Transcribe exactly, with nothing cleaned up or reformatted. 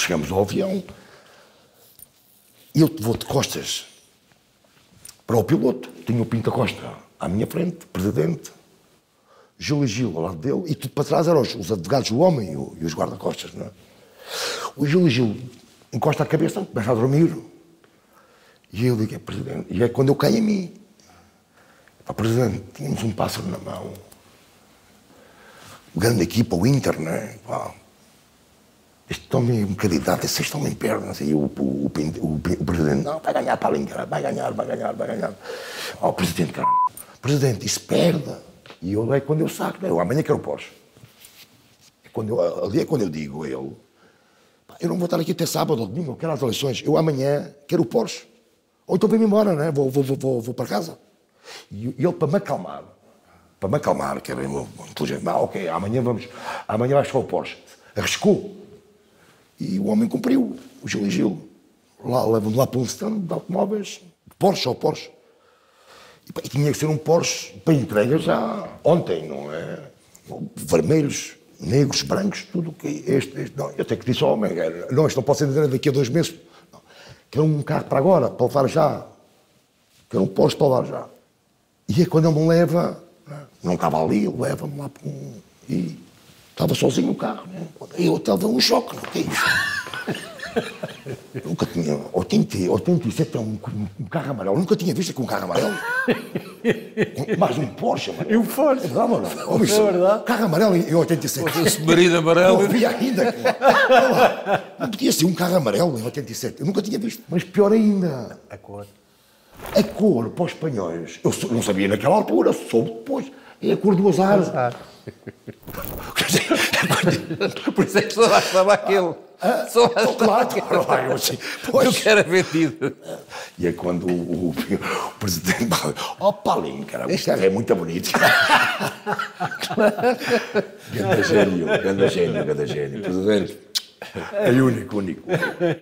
chegamos ao avião e eu vou de costas para o piloto. Tinha o Pinto Costa à minha frente, presidente, Gil e Gil ao lado dele, e tudo para trás eram os, os advogados do homem e, o, e os guarda-costas, não é? O Gil e Gil encosta a cabeça, começa a dormir, e eu digo, é presidente, e é quando eu caio em mim. Pá, presidente, tínhamos um pássaro na mão, grande equipa, o Inter, não é? Pá, este homem é um bocadinho de idade, vocês estão em pernas, e o, o, o, o, o presidente, não, vai ganhar para a vai ganhar, vai ganhar, vai ganhar. Ó, oh, presidente, cara, presidente, isso perde. E eu, é quando eu saco, eu amanhã quero o Porsche. É quando eu, ali é quando eu digo a ele, eu não vou estar aqui até sábado ou domingo, eu quero as eleições, eu amanhã quero o Porsche. Ou então vem-me embora, não é? Vou, vou, vou, vou para casa. E ele, para me acalmar, para me acalmar, que era inteligente, ah, ok, amanhã vamos, amanhã vais para o Porsche. Arriscou. E o homem cumpriu, o Gil e Gil. Lá, levam-me lá para um stand de automóveis, Porsche ou Porsche. E, pá, e tinha que ser um Porsche para entrega já ontem, não é? Vermelhos, negros, brancos, tudo o que este, este, não. Eu tenho que dizer ao homem, não, isto não pode ser daqui a dois meses. Não. Quero um carro para agora, para levar já. Quero um Porsche para levar já. E é quando ele me leva, não estava ali, leva-me lá para um... E estava sozinho no carro, né? E eu estava um choque, não é isso? Nunca tinha, oitenta, oitenta e sete é um, um carro amarelo, nunca tinha visto aqui um carro amarelo. Mais um Porsche amarelo. E um Porsche. É verdade, não? Oh, é verdade. Carro amarelo em oitenta e sete. O submarino amarelo. Não havia ainda. Não podia ser um carro amarelo em oitenta e sete. Eu nunca tinha visto. Mas pior ainda. A cor. A cor para os espanhóis. Eu não sabia naquela altura, soube depois. É a cor do azar. azar. Por isso é que só lá estava aquele. Ah, só lá estava aquele. Eu, assim, eu quero vendido. E é quando o, o, o presidente fala, ó, Paulinho, cara, isto é muito bonito. Ganda gênio, ganda gênio, ganda gênio. Presidente, é único, único.